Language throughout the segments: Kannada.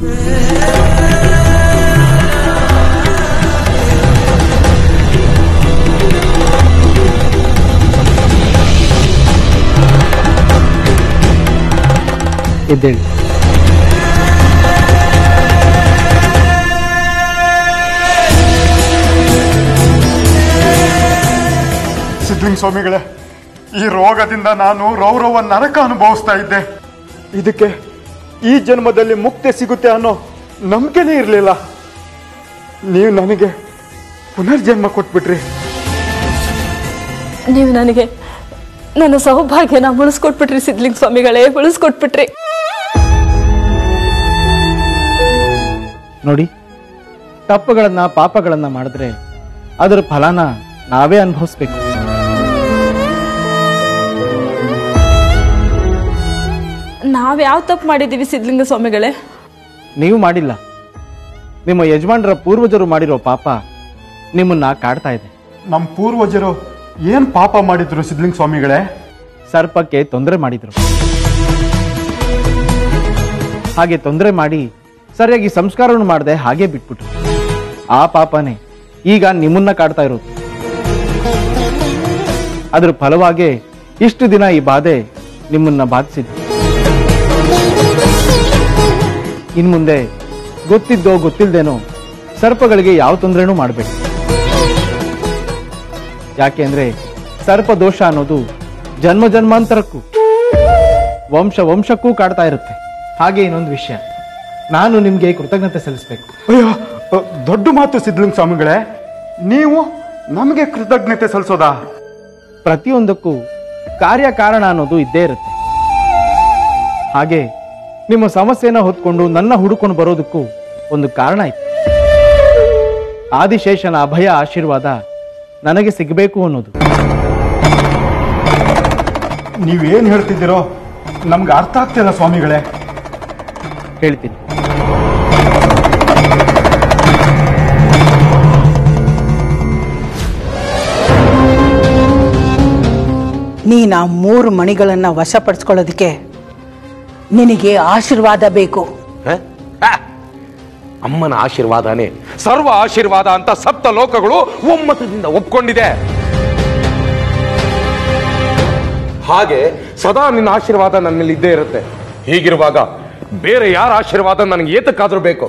ಎದ್ದೇಳಿ. ಸಿದ್ಧಲಿಂಗ ಸ್ವಾಮಿಗಳೇ, ಈ ರೋಗದಿಂದ ನಾನು ರೌರವ ನರಕ ಅನುಭವಿಸ್ತಾ ಇದ್ದೆ. ಇದಕ್ಕೆ ಈ ಜನ್ಮದಲ್ಲಿ ಮುಕ್ತಿ ಸಿಗುತ್ತೆ ಅನ್ನೋ ನಂಬಿಕೆನೇ ಇರಲಿಲ್ಲ. ನೀವು ನನಗೆ ಪುನರ್ಜನ್ಮ ಕೊಟ್ಬಿಟ್ರಿ. ನೀವು ನನಗೆ ನನ್ನ ಸೌಭಾಗ್ಯನ ಉಳಿಸ್ಕೊಟ್ಬಿಟ್ರಿ ಸಿದ್ಧಲಿಂಗ ಸ್ವಾಮಿಗಳೇ, ಉಳಿಸ್ಕೊಟ್ಬಿಟ್ರಿ. ನೋಡಿ, ತಪ್ಪುಗಳನ್ನ ಪಾಪಗಳನ್ನ ಮಾಡಿದ್ರೆ ಅದರ ಫಲನ ನಾವೇ ಅನುಭವಿಸ್ಬೇಕು. ನಾವ್ಯಾವ ತಪ್ಪು ಮಾಡಿದ್ದೀವಿ ಸಿದ್ಧಲಿಂಗ ಸ್ವಾಮಿಗಳೇ? ನೀವು ಮಾಡಿಲ್ಲ, ನಿಮ್ಮ ಯಜಮಾನರ ಪೂರ್ವಜರು ಮಾಡಿರೋ ಪಾಪ ನಿಮ್ಮನ್ನ ಕಾಡ್ತಾ ಇದೆ. ನಮ್ಮ ಪೂರ್ವಜರು ಏನ್ ಪಾಪ ಮಾಡಿದ್ರು ಸಿದ್ಧಲಿಂಗ ಸ್ವಾಮಿಗಳೇ? ಸರ್ಪಕ್ಕೆ ತೊಂದರೆ ಮಾಡಿದ್ರು. ಹಾಗೆ ತೊಂದರೆ ಮಾಡಿ ಸರಿಯಾಗಿ ಸಂಸ್ಕಾರವನ್ನು ಮಾಡದೆ ಹಾಗೆ ಬಿಟ್ಬಿಟ್ರು. ಆ ಪಾಪನೇ ಈಗ ನಿಮ್ಮನ್ನ ಕಾಡ್ತಾ ಇರೋದು. ಅದ್ರ ಫಲವಾಗಿ ಇಷ್ಟು ದಿನ ಈ ಬಾಧೆ ನಿಮ್ಮನ್ನ ಬಾಧಿಸಿದ್ರು. ಇನ್ಮುಂದೆ ಗೊತ್ತಿದ್ದೋ ಗೊತ್ತಿಲ್ದೇನೋ ಸರ್ಪಗಳಿಗೆ ಯಾವ ತೊಂದರೆನೂ ಮಾಡಬೇಡಿ. ಯಾಕೆಂದ್ರೆ ಸರ್ಪ ದೋಷ ಅನ್ನೋದು ಜನ್ಮ ಜನ್ಮಾಂತರಕ್ಕೂ ವಂಶ ವಂಶಕ್ಕೂ ಕಾಡ್ತಾ ಇರುತ್ತೆ. ಹಾಗೆ ಇನ್ನೊಂದು ವಿಷಯ, ನಾನು ನಿಮ್ಗೆ ಕೃತಜ್ಞತೆ ಸಲ್ಲಿಸಬೇಕು. ಅಯ್ಯೋ, ದೊಡ್ಡ ಮಾತು ಸಿದ್ಧಲಿಂಗ ಸ್ವಾಮಿಗಳೇ, ನೀವು ನಮಗೆ ಕೃತಜ್ಞತೆ ಸಲ್ಲಿಸೋದಾ? ಪ್ರತಿಯೊಂದಕ್ಕೂ ಕಾರ್ಯಕಾರಣ ಅನ್ನೋದು ಇದ್ದೇ ಇರುತ್ತೆ. ಹಾಗೆ ನಿಮ್ಮ ಸಮಸ್ಯೆನ ಹೊತ್ಕೊಂಡು ನನ್ನ ಹುಡುಕೊಂಡು ಬರೋದಕ್ಕೂ ಒಂದು ಕಾರಣ ಇತ್ತು. ಆದಿಶೇಷನ ಅಭಯ ಆಶೀರ್ವಾದ ನನಗೆ ಸಿಗಬೇಕು ಅನ್ನೋದು. ನೀವೇನ್ ಹೇಳ್ತಿದ್ದೀರೋ ನಮ್ಗೆ ಅರ್ಥ ಆಗ್ತಿಲ್ಲ ಸ್ವಾಮಿಗಳೇ. ಹೇಳ್ತೀನಿ. ನೀನು ಆ 3 ಮಣಿಗಳನ್ನ ವಶಪಡಿಸ್ಕೊಳ್ಳೋದಕ್ಕೆ ನಿನಗೆ ಆಶೀರ್ವಾದ ಬೇಕು. ಅಮ್ಮನ ಆಶೀರ್ವಾದನೇ ಸರ್ವ ಆಶೀರ್ವಾದ ಅಂತ ಸಪ್ತ ಲೋಕಗಳು ಒಮ್ಮತದಿಂದ ಒಪ್ಕೊಂಡಿದೆ. ಹಾಗೆ ಸದಾ ನಿನ್ನ ಆಶೀರ್ವಾದ ನನ್ನ ಮೇಲೆ ಇದ್ದೇ ಇರುತ್ತೆ. ಹೀಗಿರುವಾಗ ಬೇರೆ ಯಾರ ಆಶೀರ್ವಾದ ನನಗೆ ಏತಕ್ಕಾದ್ರೂ ಬೇಕು?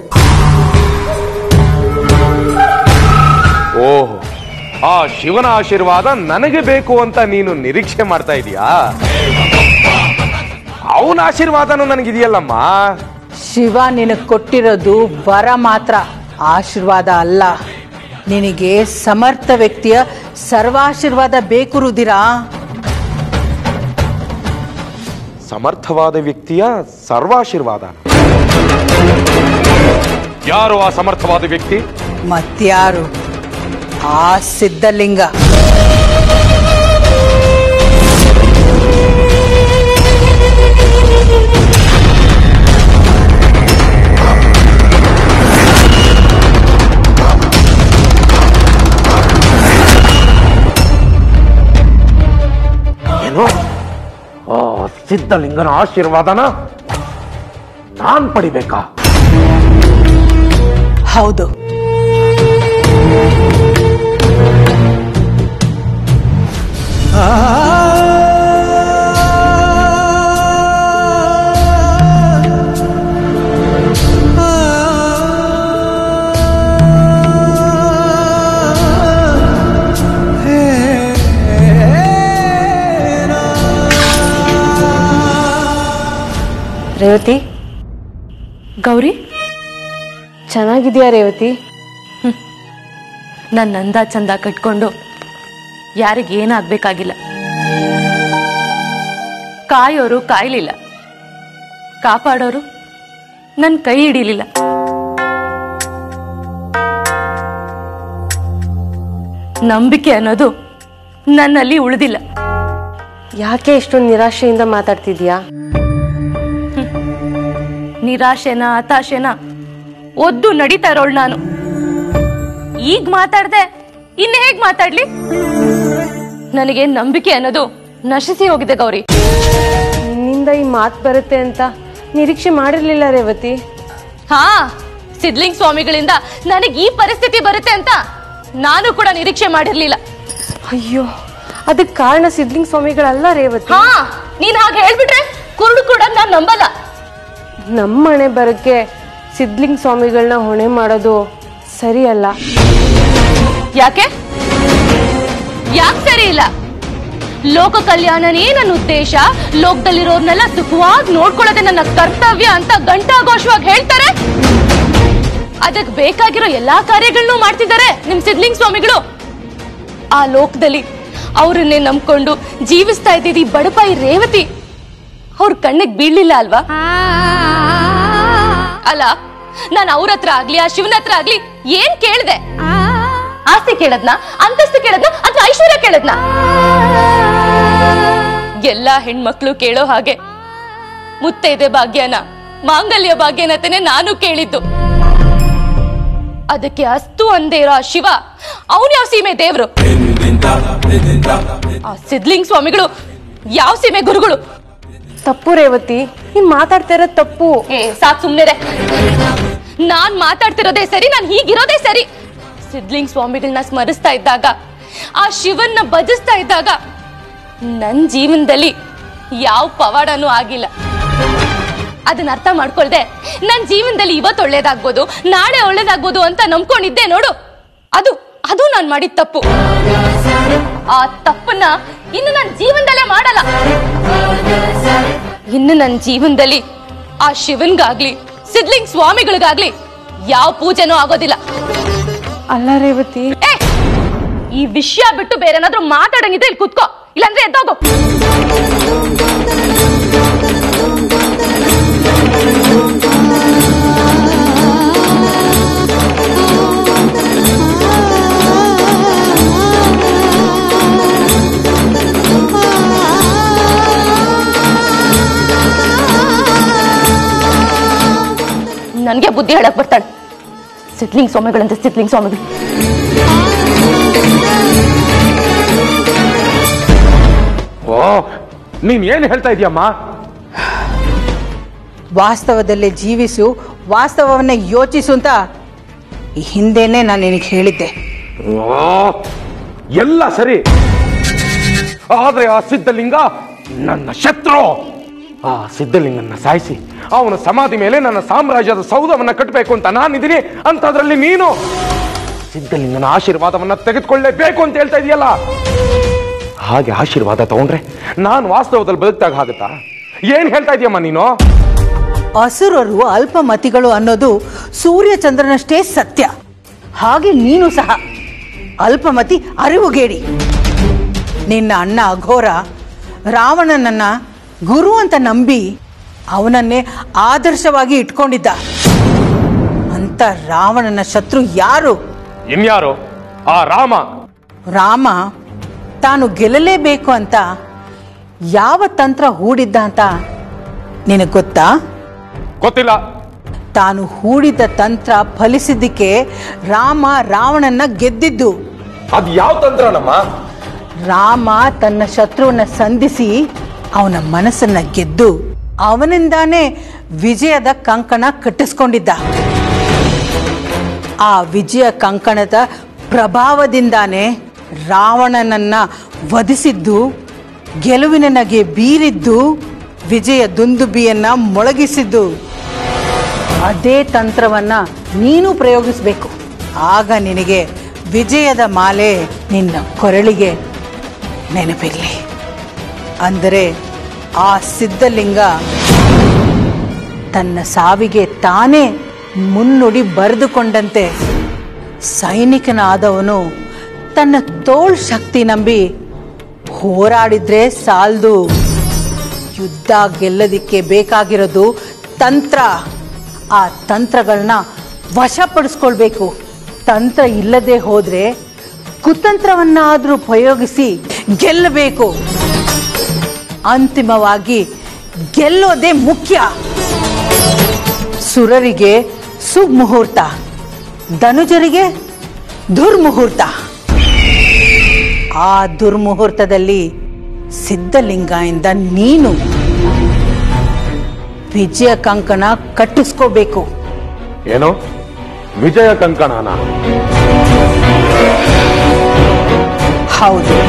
ಓಹ್, ಆ ಶಿವನ ಆಶೀರ್ವಾದ ನನಗೆ ಬೇಕು ಅಂತ ನೀನು ನಿರೀಕ್ಷೆ ಮಾಡ್ತಾ ಇದೀಯಾ? ಅವನ ಆಶೀರ್ವಾದನೂ ನನಗಿದೆಯಲ್ಲಮ್ಮ. ಶಿವ ನಿನಗೆ ಕೊಟ್ಟಿರೋದು ವರ ಮಾತ್ರ, ಆಶೀರ್ವಾದ ಅಲ್ಲ. ನಿನಗೆ ಸಮರ್ಥ ವ್ಯಕ್ತಿಯ ಸರ್ವಾಶೀರ್ವಾದ ಬೇಕು ರುದಿರ. ಸಮರ್ಥವಾದ ವ್ಯಕ್ತಿಯ ಸರ್ವಾಶೀರ್ವಾದ? ಯಾರು ಆ ಸಮರ್ಥವಾದ ವ್ಯಕ್ತಿ? ಮತ್ಯಾರು? ಆ ಸಿದ್ಧಲಿಂಗ. ಏನು? ಆ ಸಿದ್ಧಲಿಂಗನ ಆಶೀರ್ವಾದನ ನಾನ್ ಪಡಿಬೇಕಾ? ಹೌದು. ರೇವತಿ, ಗೌರಿ, ಚೆನ್ನಾಗಿದೆಯಾ ರೇವತಿ? ನನ್ನ ಅಂದ ಚಂದ ಕಟ್ಕೊಂಡು ಯಾರಿಗೇನಾಗಬೇಕಾಗಿಲ್ಲ. ಕಾಯೋರು ಕಾಯ್ಲಿಲ್ಲ, ಕಾಪಾಡೋರು ನನ್ನ ಕೈ ಹಿಡಿಲಿಲ್ಲ. ನಂಬಿಕೆ ಅನ್ನೋದು ನನ್ನಲ್ಲಿ ಉಳಿದಿಲ್ಲ. ಯಾಕೆ ಇಷ್ಟೊಂದು ನಿರಾಶೆಯಿಂದ ಮಾತಾಡ್ತಿದ್ಯಾ? ನಿರಾಶೆನ ಹತಾಶೆನ ಒದ್ದು ನಡೀತಾ ಇರೋಳು ನಾನು. ಈಗ ಮಾತಾಡ್ದೆ ಇನ್ನು ಹೇಗ್ ಮಾತಾಡ್ಲಿ? ನನಗೆ ನಂಬಿಕೆ ಅನ್ನೋದು ನಶಿಸಿ ಹೋಗಿದೆ ಗೌರಿ. ನಿನ್ನಿಂದ ಈ ಮಾತು ಬರುತ್ತೆ ಅಂತ ನಿರೀಕ್ಷೆ ಮಾಡಿರ್ಲಿಲ್ಲ ರೇವತಿ. ಹಾ, ಸಿದ್ಲಿಂಗ್ ಸ್ವಾಮಿಗಳಿಂದ ನನಗೆ ಈ ಪರಿಸ್ಥಿತಿ ಬರುತ್ತೆ ಅಂತ ನಾನು ಕೂಡ ನಿರೀಕ್ಷೆ ಮಾಡಿರ್ಲಿಲ್ಲ. ಅಯ್ಯೋ, ಅದಕ್ಕೆ ಕಾರಣ ಸಿದ್ಲಿಂಗ್ ಸ್ವಾಮಿಗಳಲ್ಲ ರೇವತಿ. ಹಾ, ನೀನ್ ಹಾಗೆ ಹೇಳ್ಬಿಟ್ರೆ ಕುರುಡು ಕೂಡ ನಾನ್ ನಂಬಲ್ಲ. ನಮ್ಮ ಮನೆ ಬರಕ್ಕೆ ಸಿದ್ಲಿಂಗ್ ಸ್ವಾಮಿಗಳನ್ನ ಹೊಣೆ ಮಾಡೋದು ಸರಿಯಲ್ಲ. ಯಾಕೆ ಸರಿ ಇಲ್ಲ? ಲೋಕ ಕಲ್ಯಾಣನೇ ನನ್ನ ಉದ್ದೇಶ, ಲೋಕದಲ್ಲಿರೋರ್ನೆಲ್ಲ ಸುಖವಾಗಿ ನೋಡ್ಕೊಳ್ಳೋದೆ ನನ್ನ ಕರ್ತವ್ಯ ಅಂತ ಘಂಟಾಘೋಷವಾಗಿ ಹೇಳ್ತಾರೆ. ಅದಕ್ಕೆ ಬೇಕಾಗಿರೋ ಎಲ್ಲಾ ಕಾರ್ಯಗಳನ್ನೂ ಮಾಡ್ತಿದ್ದಾರೆ ನಿಮ್ ಸಿದ್ಲಿಂಗ್ ಸ್ವಾಮಿಗಳು. ಆ ಲೋಕದಲ್ಲಿ ಅವ್ರನ್ನೇ ನಂಬ್ಕೊಂಡು ಜೀವಿಸ್ತಾ ಇದ್ದೀರಿ ಬಡಪಾಯಿ ರೇವತಿ ಅವ್ರ ಕಣ್ಣಿಗೆ ಬೀಳ್ಲಿಲ್ಲ ಅಲ್ವಾ? ಅಲ್ಲ, ನಾನು ಅವ್ರ ಹತ್ರ ಆಗ್ಲಿ ಆ ಶಿವನ ಹತ್ರ ಆಗ್ಲಿ ಏನ್ ಕೇಳ್ದೆ? ಆಸ್ತಿ ಕೇಳದ್ನ, ಅಂತಸ್ತು ಕೇಳದ್ನ, ಅಥವಾ ಐಶ್ವರ್ಯ ಕೇಳದ್ನ? ಎಲ್ಲಾ ಹೆಣ್ಮಕ್ಳು ಕೇಳೋ ಹಾಗೆ ಮುತ್ತೈದೆ ಭಾಗ್ಯನ, ಮಾಂಗಲ್ಯ ಭಾಗ್ಯನತನೇ ನಾನು ಕೇಳಿದ್ದು. ಅದಕ್ಕೆ ಅಸ್ತು ಅಂದೇ ಇರೋ ಆ ಶಿವ ಅವನು ಯಾವ ಸೀಮೆ ದೇವ್ರು? ಆ ಸಿದ್ಲಿಂಗ್ ಸ್ವಾಮಿಗಳು ಯಾವ ಸೀಮೆ ಗುರುಗಳು? ತಪ್ಪು ರೇವತಿ, ನೀನ್ ಮಾತಾಡ್ತಾ ಇರೋದ್ ತಪ್ಪು. ಸಾಕ್ ಸುಮ್ನೆರೆ. ನಾನ್ ಮಾತಾಡ್ತಿರೋದೇ ಸರಿ, ನಾನ್ ಹೀಗಿರೋದೇ ಸರಿ. ಸಿದ್ಲಿಂಗ್ ಸ್ವಾಮಿಗಳನ್ನ ಸ್ಮರಿಸ್ತಾ ಇದ್ದಾಗ, ಆ ಶಿವನ್ನ ಭಜಿಸ್ತಾ ಇದ್ದಾಗ ನನ್ ಜೀವನದಲ್ಲಿ ಯಾವ ಪವಾಡನೂ ಆಗಿಲ್ಲ. ಅದನ್ನ ಅರ್ಥ ಮಾಡ್ಕೊಳ್ದೆ ನನ್ ಜೀವನದಲ್ಲಿ ಇವತ್ತು ಒಳ್ಳೇದಾಗ್ಬೋದು, ನಾಳೆ ಒಳ್ಳೇದಾಗ್ಬೋದು ಅಂತ ನಂಬ್ಕೊಂಡಿದ್ದೆ ನೋಡು, ಅದು ನಾನ್ ಮಾಡಿದ ತಪ್ಪು. ಆ ತಪ್ಪನ್ನ ಇನ್ನು ನನ್ನ ಜೀವನದಲ್ಲೇ ಮಾಡಲ್ಲ. ಇನ್ನು ನನ್ನ ಜೀವನದಲ್ಲಿ ಆ ಶಿವನ್ಗಾಗ್ಲಿ ಸಿದ್ಲಿಂಗ್ ಸ್ವಾಮಿಗಳಿಗಾಗ್ಲಿ ಯಾವ ಪೂಜೆನೂ ಆಗೋದಿಲ್ಲ. ಅಲ್ಲ ರೇವತಿ, ಈ ವಿಷಯ ಬಿಟ್ಟು ಬೇರೆ ಏನಾದ್ರೂ ಮಾತಾಡಂಗಿದ್ರೆ ಇಲ್ಲಿ ಕೂತ್ಕೋ, ಇಲ್ಲಾಂದ್ರೆ ಎದ್ದೋಗು. ನನ್ಗೆ ಬುದ್ಧಿ ಹೇಳಕ್ ಬರ್ತಾಳೆ. ಸಿದ್ಲಿಂಗ್ ಸ್ವಾಮಿಗಳಂತೆ ಸಿದ್ಲಿಂಗ್ ಸ್ವಾಮಿಗಳು. ಓ, ನೀನ್ ಏನ್ ಹೇಳ್ತಾ ಇದೀಯಮ್ಮ? ವಾಸ್ತವದಲ್ಲೇ ಜೀವಿಸು, ವಾಸ್ತವವನ್ನ ಯೋಚಿಸು ಅಂತ ಈ ಹಿಂದೆನೆ ನಾನು ನಿನಗೆ ಹೇಳಿದ್ದೆ. ಎಲ್ಲ ಸರಿ, ಆದ್ರೆ ಆ ಸಿದ್ಧಲಿಂಗ ನನ್ನ ಶತ್ರು. ಆ ಸಿದ್ಧಲಿಂಗನ್ನ ಸಾಯಿಸಿ ಅವನ ಸಮಾಧಿ ಮೇಲೆ ನನ್ನ ಸಾಮ್ರಾಜ್ಯದ ಸೌಧವನ್ನ ಕಟ್ಟಬೇಕು ಅಂತ ನಾನಿದ್ದೀನಿ. ಅಂತದ್ರಲ್ಲಿ ನೀನು ಸಿದ್ಧಲಿಂಗನ ಆಶೀರ್ವಾದವನ್ನ ತೆಗೆದುಕೊಳ್ಳೇಬೇಕು ಅಂತ ಹೇಳ್ತಾ ಇದೆಯಲ್ಲ. ಹಾಗೆ ಆಶೀರ್ವಾದ ತಗೊಂಡ್ರೆ ನಾನು ವಾಸ್ತವದಲ್ಲಿ ಬದುಕ್ತಾಗ ಆಗುತ್ತಾ? ಏನ್ ಹೇಳ್ತಾ ಇದೀಯಮ್ಮ ನೀನು? ಅಸುರರು ಅಲ್ಪಮತಿಗಳು ಅನ್ನೋದು ಸೂರ್ಯಚಂದ್ರನಷ್ಟೇ ಸತ್ಯ. ಹಾಗೆ ನೀನು ಸಹ ಅಲ್ಪಮತಿ, ಅರಿವುಗೇಡಿ. ನಿನ್ನ ಅಣ್ಣ ಅಘೋರ ರಾವಣನನ್ನ ಗುರು ಅಂತ ನಂಬಿ ಅವನನ್ನೇ ಆದರ್ಶವಾಗಿ ಇಟ್ಕೊಂಡಿದ್ದ. ಅಂತ ರಾವಣನ ಶತ್ರು ಯಾರು? ಇನ್ಯಾರು? ಆ ರಾಮ ತಾನು ಗೆಲ್ಲಲೇಬೇಕು ಅಂತ ಯಾವ ತಂತ್ರ ಹೂಡಿದ್ದ ಅಂತ ನಿನಗೆ ಗೊತ್ತಾ? ಗೊತ್ತಿಲ್ಲ. ತಾನು ಹೂಡಿದ ತಂತ್ರ ಫಲಿಸಿದ್ದಕ್ಕೆ ರಾವಣನ್ನ ಗೆದ್ದಿದ್ದು. ಅದು ಯಾವ ತಂತ್ರನಮ್ಮ? ರಾಮ ತನ್ನ ಶತ್ರುವನ್ನ ಸಂಧಿಸಿ ಅವನ ಮನಸ್ಸನ್ನ ಗೆದ್ದು ಅವನಿಂದಾನೇ ವಿಜಯದ ಕಂಕಣ ಕಟ್ಟಿಸ್ಕೊಂಡಿದ್ದ. ಆ ವಿಜಯ ಕಂಕಣದ ಪ್ರಭಾವದಿಂದಾನೇ ರಾವಣನನ್ನ ವಧಿಸಿದ್ದು, ಗೆಲುವಿನ ನಗೆ ಬೀರಿದ್ದು, ವಿಜಯ ದುಂದುಬಿಯನ್ನ ಮೊಳಗಿಸಿದ್ದು. ಅದೇ ತಂತ್ರವನ್ನ ನೀನು ಪ್ರಯೋಗಿಸಬೇಕು. ಆಗ ನಿನಗೆ ವಿಜಯದ ಮಾಲೆ ನಿನ್ನ ಕೊರಳಿಗೆ ನೆನಪಿರಲಿ. ಅಂದರೆ ಆ ಸಿದ್ಧಲಿಂಗ ತನ್ನ ಸಾವಿಗೆ ತಾನೇ ಮುನ್ನುಡಿ ಬರೆದುಕೊಂಡಂತೆ ಸೈನಿಕನಾದವನು ತನ್ನ ತೋಳ್ ಶಕ್ತಿ ನಂಬಿ ಹೋರಾಡಿದ್ರೆ ಸಾಲದು. ಯುದ್ಧ ಗೆಲ್ಲದಿಕ್ಕೆ ಬೇಕಾಗಿರೋದು ತಂತ್ರ. ಆ ತಂತ್ರಗಳನ್ನ ವಶಪಡಿಸ್ಕೊಳ್ಬೇಕು. ತಂತ್ರ ಇಲ್ಲದೆ ಹೋದ್ರೆ ಕುತಂತ್ರವನ್ನಾದ್ರೂ ಪ್ರಯೋಗಿಸಿ ಗೆಲ್ಲಬೇಕು. ಅಂತಿಮವಾಗಿ ಗೆಲ್ಲೋದೇ ಮುಖ್ಯ. ಸುರರಿಗೆ ಸುಮುಹೂರ್ತ, ಧನುಜರಿಗೆ ದುರ್ಮುಹೂರ್ತ. ಆ ದುರ್ಮುಹೂರ್ತದಲ್ಲಿ ಸಿದ್ಧಲಿಂಗದಿಂದ ನೀನು ವಿಜಯ ಕಂಕಣ ಕಟ್ಟಿಸ್ಕೋಬೇಕು. ಏನೋ ವಿಜಯ ಕಂಕಣನ? ಹೌದು.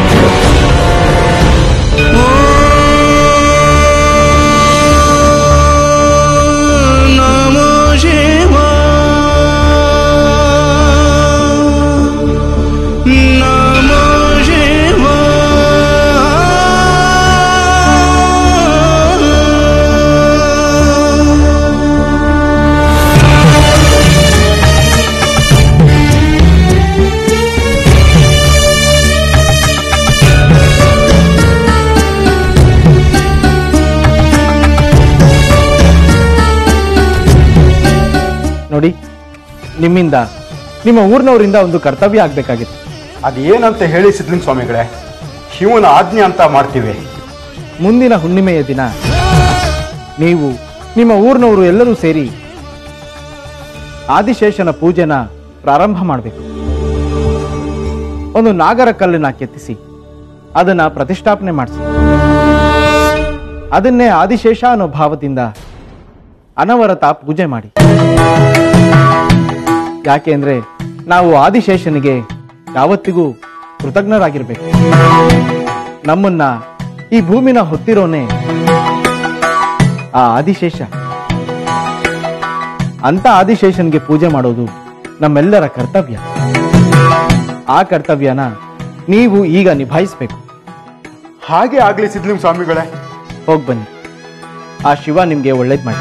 ನೋಡಿ, ನಿಮ್ಮಿಂದ ನಿಮ್ಮ ಊರಿನವರಿಂದ ಒಂದು ಕರ್ತವ್ಯ ಆಗ್ಬೇಕಾಗಿತ್ತು. ಅದೇನಂತ ಹೇಳಿ ಸಿದ್ಲಿಂಗ ಸ್ವಾಮಿಗಳೇ, ಶಿವನ ಆಜ್ಞೆ ಅಂತ ಮಾಡ್ತೀವಿ. ಮುಂದಿನ ಹುಣ್ಣಿಮೆಯ ದಿನ ನೀವು ನಿಮ್ಮ ಊರಿನವರು ಎಲ್ಲರೂ ಸೇರಿ ಆದಿಶೇಷನ ಪೂಜೆನ ಪ್ರಾರಂಭ ಮಾಡಬೇಕು. ಒಂದು ನಾಗರ ಕಲ್ಲನ್ನ ಕೆತ್ತಿಸಿ ಅದನ್ನ ಪ್ರತಿಷ್ಠಾಪನೆ ಮಾಡಿಸಿ ಅದನ್ನೇ ಆದಿಶೇಷ ಅನ್ನೋ ಭಾವದಿಂದ ಅನವರತ ಪೂಜೆ ಮಾಡಿ. ಯಾಕೆ ಅಂದ್ರೆ ನಾವು ಆದಿಶೇಷನಿಗೆ ಯಾವತ್ತಿಗೂ ಕೃತಜ್ಞರಾಗಿರ್ಬೇಕು. ನಮ್ಮನ್ನ ಈ ಭೂಮಿನ ಹೊತ್ತಿರೋನೆ ಆ ಆದಿಶೇಷ. ಅಂತ ಆದಿಶೇಷನ್ಗೆ ಪೂಜೆ ಮಾಡೋದು ನಮ್ಮೆಲ್ಲರ ಕರ್ತವ್ಯ. ಆ ಕರ್ತವ್ಯನ ನೀವು ಈಗ ನಿಭಾಯಿಸಬೇಕು. ಹಾಗೆ ಆಗ್ಲಿ ಸಿದ್ಲಿಂಗ ಸ್ವಾಮಿಗಳೇ. ಹೋಗ್ ಬನ್ನಿ, ಆ ಶಿವ ನಿಮ್ಗೆ ಒಳ್ಳೇದ್ ಮಾಡಿ.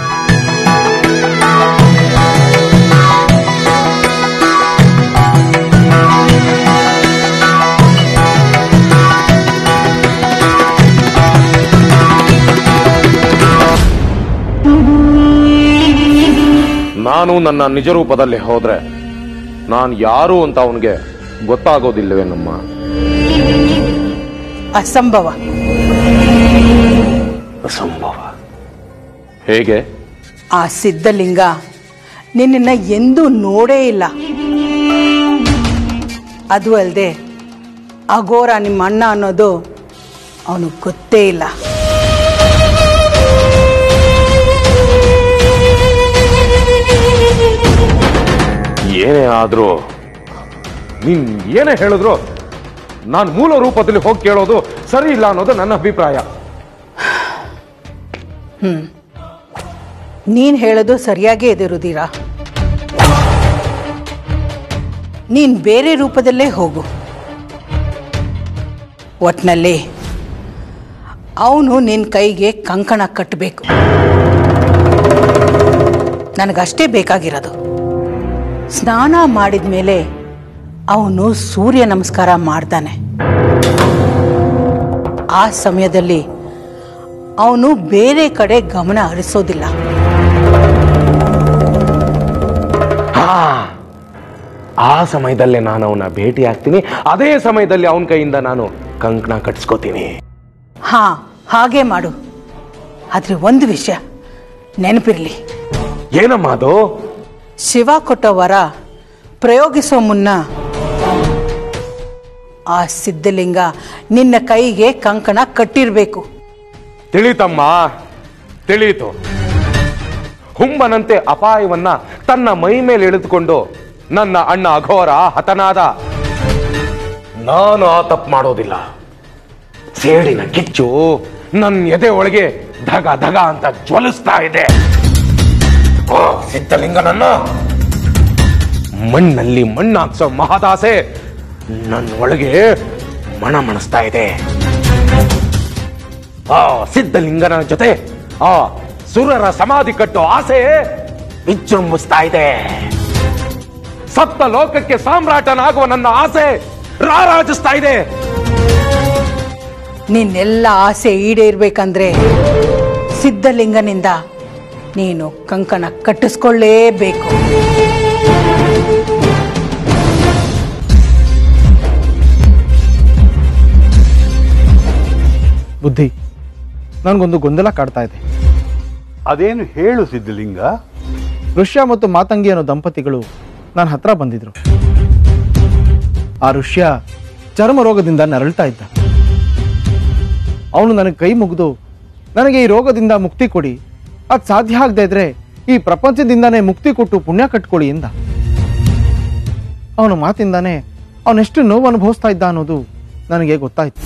ನಾನು ನನ್ನ ನಿಜ ರೂಪದಲ್ಲಿ ಹೋದ್ರೆ ನಾನು ಯಾರು ಅಂತ ಅವನಿಗೆ ಗೊತ್ತಾಗೋದಿಲ್ಲವೇನಮ್ಮ? ಅಸಂಭವ. ಅಸಂಭವ ಹೇಗೆ? ಆ ಸಿದ್ಧಲಿಂಗ ನಿನ್ನ ಎಂದೂ ನೋಡೇ ಇಲ್ಲ. ಅದು ಅಲ್ಲದೆ ಅಘೋರ ನಿಮ್ಮ ಅಣ್ಣ ಅನ್ನೋದು ಅವನು ಗೊತ್ತೇ ಇಲ್ಲ. ಏನೇ ಆದ್ರೂ ನೀನ್ ಏನೇ ಹೇಳಿದ್ರು ನಾನು ಮೂಲ ರೂಪದಲ್ಲಿ ಹೋಗಿ ಕೇಳೋದು ಸರಿ ಇಲ್ಲ ಅನ್ನೋದು ನನ್ನ ಅಭಿಪ್ರಾಯ. ನೀನ್ ಹೇಳೋದು ಸರಿಯಾಗೇ ಇದೆ ರುಧಿರ. ನೀನ್ ಬೇರೆ ರೂಪದಲ್ಲೇ ಹೋಗು. ಒಟ್ನಲ್ಲಿ ಅವನು ನಿನ್ನ ಕೈಗೆ ಕಂಕಣ ಕಟ್ಟಬೇಕು. ನನಗಷ್ಟೇ ಬೇಕಾಗಿರೋದು. ಸ್ನಾನ ಮಾಡಿದ ಮೇಲೆ ಅವನು ಸೂರ್ಯ ನಮಸ್ಕಾರ ಮಾಡ್ತಾನೆ. ಆ ಸಮಯದಲ್ಲಿ ಅವನು ಬೇರೆ ಕಡೆ ಗಮನ ಹರಿಸೋದಿಲ್ಲ. ಆ ಸಮಯದಲ್ಲೇ ನಾನು ಅವನ ಭೇಟಿ ಆಗ್ತೀನಿ. ಅದೇ ಸಮಯದಲ್ಲಿ ಅವನ ಕೈಯಿಂದ ನಾನು ಕಂಕಣ ಕಟ್ಸ್ಕೋತೀನಿ. ಹಾ, ಹಾಗೆ ಮಾಡು. ಆದ್ರೆ ಒಂದು ವಿಷಯ ನೆನಪಿರ್ಲಿ. ಏನಮ್ಮ ಅದು? ಶಿವ ಕೊಟ್ಟ ವರ ಪ್ರಯೋಗಿಸೋ ಮುನ್ನ ಆ ಸಿದ್ಧಲಿಂಗ ನಿನ್ನ ಕೈಗೆ ಕಂಕಣ ಕಟ್ಟಿರ್ಬೇಕು. ತಿಳಿತಮ್ಮ, ತಿಳಿಯಿತು. ಹುಂಬನಂತೆ ಅಪಾಯವನ್ನ ತನ್ನ ಮೈ ಮೇಲೆ ಎಳೆದುಕೊಂಡು ನನ್ನ ಅಣ್ಣ ಅಘೋರ ಹತನಾದ. ನಾನು ಆ ತಪ್ಪು ಮಾಡೋದಿಲ್ಲ. ಸೇಡಿನ ಕಿಚ್ಚು ನನ್ನ ಎದೆ ಒಳಗೆ ಧಗ ಧಗ ಅಂತ ಜ್ವಲಿಸ್ತಾ ಇದೆ. ಸಿದ್ಧಲಿಂಗನನ್ನ ಮಣ್ಣಲ್ಲಿ ಮಣ್ಣಾಕ್ಸೋ ಮಹದಾಸೆ ನನ್ನ ಒಳಗೆ ಮಣಿಸ್ತಾ ಇದೆ. ಆ ಸಿದ್ಧಲಿಂಗನ ಜೊತೆ ಆ ಸುರರ ಸಮಾಧಿ ಕಟ್ಟೋ ಆಸೆ ವಿಜೃಂಭಿಸ್ತಾ ಇದೆ. ಸಪ್ತ ಲೋಕಕ್ಕೆ ಸಾಮ್ರಾಟನಾಗುವ ನನ್ನ ಆಸೆ ರಾರಾಜಿಸ್ತಾ ಇದೆ. ನಿನ್ನೆಲ್ಲ ಆಸೆ ಈಡೇರ್ಬೇಕಂದ್ರೆ ಸಿದ್ಧಲಿಂಗನಿಂದ ನೀನು ಕಂಕಣ ಕಟ್ಟಿಸ್ಕೊಳ್ಳೇಬೇಕು. ಬುದ್ಧಿ, ನನಗೊಂದು ಗೊಂದಲ ಕಾಡ್ತಾ ಇದೆ. ಅದೇನು ಹೇಳು ಸಿದ್ಧಲಿಂಗ. ಋಷ್ಯ ಮತ್ತು ಮಾತಂಗಿ ಅನ್ನೋ ದಂಪತಿಗಳು ನನ್ನ ಹತ್ರ ಬಂದಿದ್ರು. ಆ ಋಷ್ಯ ಚರ್ಮ ರೋಗದಿಂದ ನರಳ್ತಾ ಇದ್ದ. ಅವನು ನನಗೆ ಕೈ ಮುಗಿದು ನನಗೆ ಈ ರೋಗದಿಂದ ಮುಕ್ತಿ ಕೊಡಿ, ಅದು ಸಾಧ್ಯ ಆಗದೆ ಇದ್ರೆ ಈ ಪ್ರಪಂಚದಿಂದಾನೇ ಮುಕ್ತಿ ಕೊಟ್ಟು ಪುಣ್ಯ ಕಟ್ಕೊಳ್ಳಿ ಎಂದ. ಅವನ ಮಾತಿಂದಾನೇ ಅವನೆಷ್ಟು ನೋವು ಅನುಭವಿಸ್ತಾ ಇದ್ದ ಅನ್ನೋದು ನನಗೆ ಗೊತ್ತಾಯ್ತು.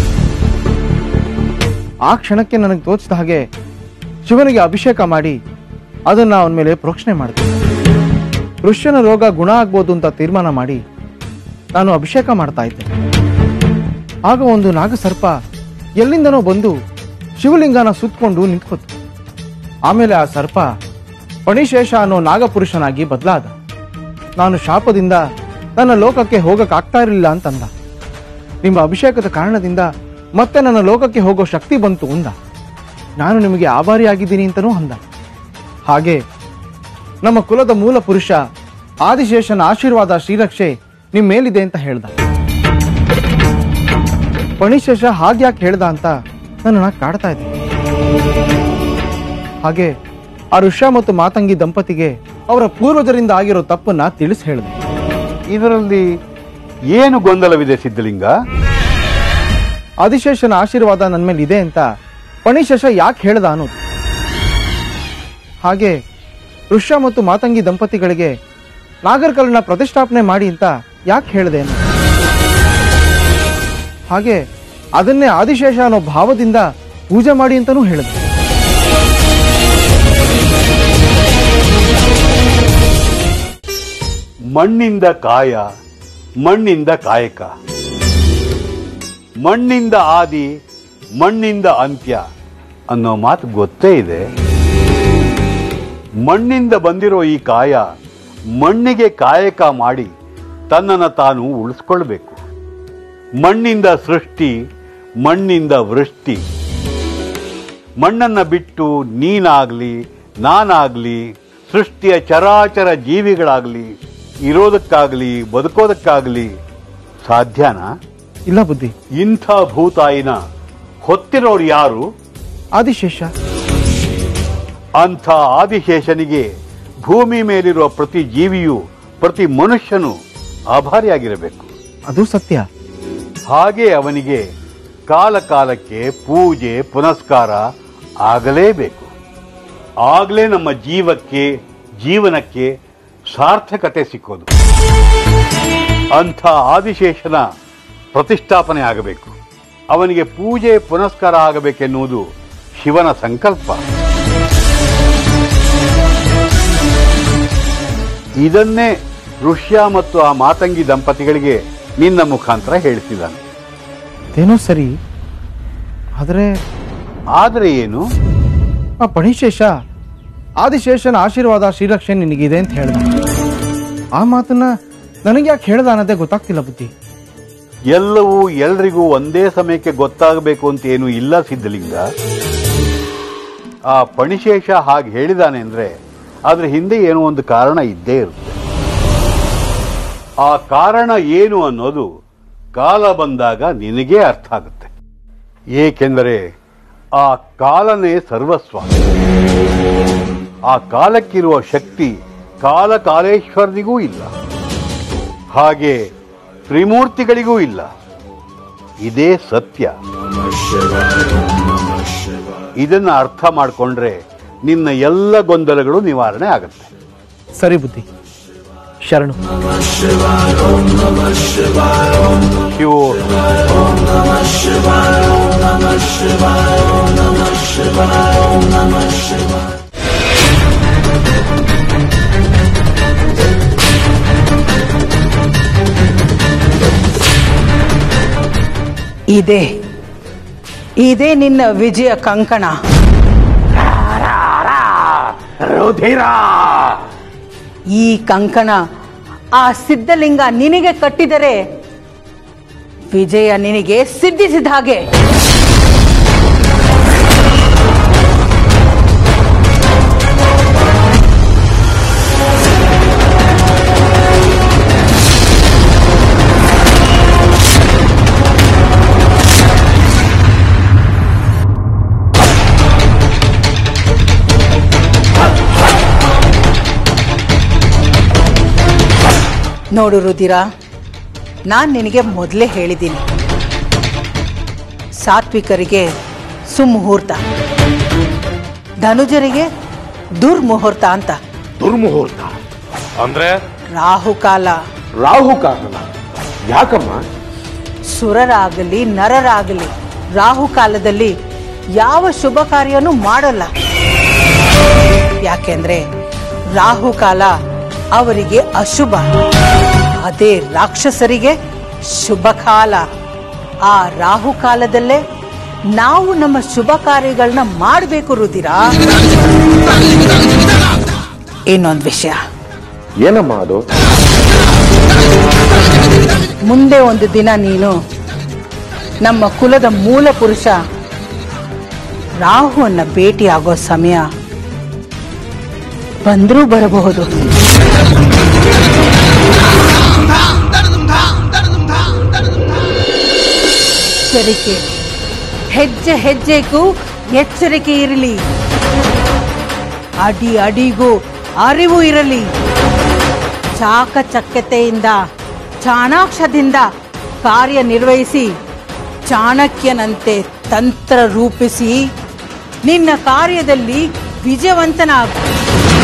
ಆ ಕ್ಷಣಕ್ಕೆ ನನಗೆ ತೋಚಿದ ಹಾಗೆ ಶಿವನಿಗೆ ಅಭಿಷೇಕ ಮಾಡಿ ಅದನ್ನ ಅವನ ಮೇಲೆ ಪ್ರೋಕ್ಷಣೆ ಮಾಡಿದೆ. ಋಷ್ಯನ ರೋಗ ಗುಣ ಆಗ್ಬೋದು ಅಂತ ತೀರ್ಮಾನ ಮಾಡಿ ನಾನು ಅಭಿಷೇಕ ಮಾಡ್ತಾ ಇದ್ದೆ. ಆಗ ಒಂದು ನಾಗಸರ್ಪ ಎಲ್ಲಿಂದನೋ ಬಂದು ಶಿವಲಿಂಗನ ಸುತ್ತಕೊಂಡು ನಿಂತ್ಕೋತು. ಆಮೇಲೆ ಆ ಸರ್ಪ ಪಣಿಶೇಷ ಅನ್ನೋ ನಾಗಪುರುಷನಾಗಿ ಬದಲಾದ. ನಾನು ಶಾಪದಿಂದ ನನ್ನ ಲೋಕಕ್ಕೆ ಹೋಗಕ್ಕಾಗ್ತಾ ಇರಲಿಲ್ಲ ಅಂತಂದ. ನಿಮ್ಮ ಅಭಿಷೇಕದ ಕಾರಣದಿಂದ ಮತ್ತೆ ನನ್ನ ಲೋಕಕ್ಕೆ ಹೋಗೋ ಶಕ್ತಿ ಬಂತು ಅಂದ. ನಾನು ನಿಮಗೆ ಆಭಾರಿಯಾಗಿದ್ದೀನಿ ಅಂತನೂ ಅಂದ. ಹಾಗೆ ನಮ್ಮ ಕುಲದ ಮೂಲ ಪುರುಷ ಆದಿಶೇಷನ ಆಶೀರ್ವಾದ ಶ್ರೀರಕ್ಷೆ ನಿಮ್ಮ ಮೇಲಿದೆ ಅಂತ ಹೇಳ್ದ. ಪಣಿಶೇಷ ಹಾಗ್ಯಾಕೆ ಹೇಳ್ದ ಅಂತ ನನ್ನನ್ನು ಕಾಡ್ತಾ ಇದೆ. ಹಾಗೆ ಆ ಋಷ್ಯ ಮತ್ತು ಮಾತಂಗಿ ದಂಪತಿಗೆ ಅವರ ಪೂರ್ವಜರಿಂದ ಆಗಿರೋ ತಪ್ಪನ್ನ ತಿಳಿಸಿ ಹೇಳಿದೆ. ಇದರಲ್ಲಿ ಏನು ಗೊಂದಲವಿದೆ ಸಿದ್ಧಲಿಂಗ? ಆದಿಶೇಷನ ಆಶೀರ್ವಾದ ನನ್ನ ಮೇಲೆ ಇದೆ ಅಂತ ಪಣಿಶೇಷ ಯಾಕೆ ಹೇಳ್ದ ಅನ್ನೋದು. ಹಾಗೆ ಋಷ್ಯ ಮತ್ತು ಮಾತಂಗಿ ದಂಪತಿಗಳಿಗೆ ನಾಗರ್ಕಲ್ನ ಪ್ರತಿಷ್ಠಾಪನೆ ಮಾಡಿ ಅಂತ ಯಾಕೆ ಹೇಳಿದೆ ಅನ್ನೋದು. ಹಾಗೆ ಅದನ್ನೇ ಆದಿಶೇಷ ಅನ್ನೋ ಭಾವದಿಂದ ಪೂಜೆ ಮಾಡಿ ಅಂತನೂ ಹೇಳಿದೆ. ಮಣ್ಣಿಂದ ಕಾಯ, ಮಣ್ಣಿಂದ ಕಾಯಕ, ಮಣ್ಣಿಂದ ಆದಿ, ಮಣ್ಣಿಂದ ಅಂತ್ಯ ಅನ್ನೋ ಮಾತು ಗೊತ್ತೇ ಇದೆ. ಮಣ್ಣಿಂದ ಬಂದಿರೋ ಈ ಕಾಯ ಮಣ್ಣಿಗೆ ಕಾಯಕ ಮಾಡಿ ತನ್ನನ್ನು ತಾನು ಉಳಿಸ್ಕೊಳ್ಬೇಕು. ಮಣ್ಣಿಂದ ಸೃಷ್ಟಿ, ಮಣ್ಣಿಂದ ವೃಷ್ಟಿ. ಮಣ್ಣನ್ನ ಬಿಟ್ಟು ನೀನಾಗ್ಲಿ ನಾನಾಗ್ಲಿ ಸೃಷ್ಟಿಯ ಚರಾಚರ ಜೀವಿಗಳಾಗ್ಲಿ ಇರೋದಕ್ಕಾಗ್ಲಿ ಬದುಕೋದಕ್ಕಾಗ್ಲಿ ಸಾಧ್ಯನಾ? ಇಲ್ಲ ಬುದ್ಧಿ. ಇಂಥ ಭೂತಾಯಿನ ಹೊತ್ತಿರೋರು ಯಾರು? ಆದಿಶೇಷ. ಅಂಥ ಆದಿಶೇಷನಿಗೆ ಭೂಮಿ ಮೇಲಿರುವ ಪ್ರತಿ ಜೀವಿಯು ಪ್ರತಿ ಮನುಷ್ಯನು ಆಭಾರಿಯಾಗಿರಬೇಕು. ಅದು ಸತ್ಯ. ಹಾಗೆ ಅವನಿಗೆ ಕಾಲ ಕಾಲಕ್ಕೆ ಪೂಜೆ ಪುನಸ್ಕಾರ ಆಗಲೇಬೇಕು. ಆಗಲೇ ನಮ್ಮ ಜೀವನಕ್ಕೆ ಸಾರ್ಥಕತೆ ಸಿಕ್ಕೋದು. ಅಂಥ ಆದಿಶೇಷನ ಪ್ರತಿಷ್ಠಾಪನೆ ಆಗಬೇಕು. ಅವನಿಗೆ ಪೂಜೆ ಪುನಸ್ಕಾರ ಆಗಬೇಕೆನ್ನುವುದು ಶಿವನ ಸಂಕಲ್ಪ. ಇದನ್ನೇ ಋಷ್ಯ ಮತ್ತು ಆ ಮಾತಂಗಿ ದಂಪತಿಗಳಿಗೆ ನಿನ್ನ ಮುಖಾಂತರ ಹೇಳ್ತಿದ್ದಾನೆ. ಏನೋ ಸರಿ, ಆದರೆ ಏನು? ಆ ಪಣಿಶೇಷ ಆದಿಶೇಷನ ಆಶೀರ್ವಾದ ಶ್ರೀರಕ್ಷೆ ನಿನಗಿದೆ ಅಂತ ಹೇಳ್ದ. ಆ ಮಾತನ್ನ ನನಗೆ ಯಾಕೆ ಹೇಳ್ದ ಅನ್ನೋದೇ ಗೊತ್ತಾಗ್ತಿಲ್ಲ ಬುದ್ಧಿ. ಎಲ್ಲವೂ ಎಲ್ರಿಗೂ ಒಂದೇ ಸಮಯಕ್ಕೆ ಗೊತ್ತಾಗಬೇಕು ಅಂತ ಏನು ಇಲ್ಲ ಸಿದ್ಧಲಿಂಗ. ಆ ಪಣಿಶೇಷ ಹಾಗೆ ಹೇಳಿದಾನೆ ಅಂದ್ರೆ ಅದ್ರ ಹಿಂದೆ ಏನೋ ಒಂದು ಕಾರಣ ಇದ್ದೇ ಇರುತ್ತೆ. ಆ ಕಾರಣ ಏನು ಅನ್ನೋದು ಕಾಲ ಬಂದಾಗ ನಿನಗೇ ಅರ್ಥ ಆಗುತ್ತೆ. ಏಕೆಂದರೆ ಆ ಕಾಲನೇ ಸರ್ವಸ್ವ. ಆ ಕಾಲಕ್ಕಿರುವ ಶಕ್ತಿ ಕಾಲೇಶ್ವರನಿಗೂ ಇಲ್ಲ, ಹಾಗೆ ತ್ರಿಮೂರ್ತಿಗಳಿಗೂ ಇಲ್ಲ. ಇದೇ ಸತ್ಯ. ಇದನ್ನ ಅರ್ಥ ಮಾಡಿಕೊಂಡ್ರೆ ನಿನ್ನ ಎಲ್ಲ ಗೊಂದಲಗಳು ನಿವಾರಣೆ ಆಗುತ್ತೆ. ಸರಿ ಬುದ್ಧಿ, ಶರಣು. ಶಿವೋ ಇದೇ ನಿನ್ನ ವಿಜಯ ಕಂಕಣ. ಈ ಕಂಕಣ ಆ ಸಿದ್ಧಲಿಂಗ ನಿನಗೆ ಕಟ್ಟಿದರೆ ವಿಜಯ ನಿನಗೆ ಸಿದ್ಧಿಸಿದ ಹಾಗೆ. ನೋಡು ರುಧಿರ, ನಾನು ನಿನಗೆ ಮೊದಲೇ ಹೇಳಿದ್ದೀನಿ, ಸಾತ್ವಿಕರಿಗೆ ಸುಮುಹೂರ್ತ, ಧನುಜರಿಗೆ ದುರ್ಮುಹೂರ್ತ ಅಂತ. ದುರ್ಮುಹೂರ್ತ ಅಂದ್ರೆ? ರಾಹುಕಾಲ. ರಾಹುಕಾಲ ಯಾಕಮ್ಮ? ಸುರರಾಗಲಿ ನರರಾಗಲಿ ರಾಹುಕಾಲದಲ್ಲಿ ಯಾವ ಶುಭ ಕಾರ್ಯನೂ ಮಾಡಲ್ಲ. ಯಾಕೆಂದ್ರೆ ರಾಹುಕಾಲ ಅವರಿಗೆ ಅಶುಭ, ಅದೇ ರಾಕ್ಷಸರಿಗೆ ಶುಭ ಕಾಲ. ಆ ರಾಹುಕಾಲದಲ್ಲೇ ನಾವು ನಮ್ಮ ಶುಭ ಕಾರ್ಯಗಳನ್ನ ಮಾಡಬೇಕು ರುದಿರ. ಇನ್ನೊಂದು ವಿಷಯ. ಏನಮ್ಮ ಅದು? ಮುಂದೆ ಒಂದು ದಿನ ನೀನು ನಮ್ಮ ಕುಲದ ಮೂಲ ಪುರುಷ ರಾಹುವನ್ನ ಭೇಟಿಯಾಗೋ ಸಮಯ ಬಂದರೂ ಬರಬಹುದು. ಎಚ್ಚರಿಕೆ, ಹೆಜ್ಜೆ ಹೆಜ್ಜೆಗೂ ಎಚ್ಚರಿಕೆ ಇರಲಿ. ಅಡಿ ಅಡಿಗೂ ಅರಿವು ಇರಲಿ. ಚಾಕಚಕ್ಯತೆಯಿಂದ ಚಾಣಾಕ್ಷದಿಂದ ಕಾರ್ಯನಿರ್ವಹಿಸಿ ಚಾಣಕ್ಯನಂತೆ ತಂತ್ರ ರೂಪಿಸಿ ನಿನ್ನ ಕಾರ್ಯದಲ್ಲಿ ವಿಜಯವಂತನಾಗು.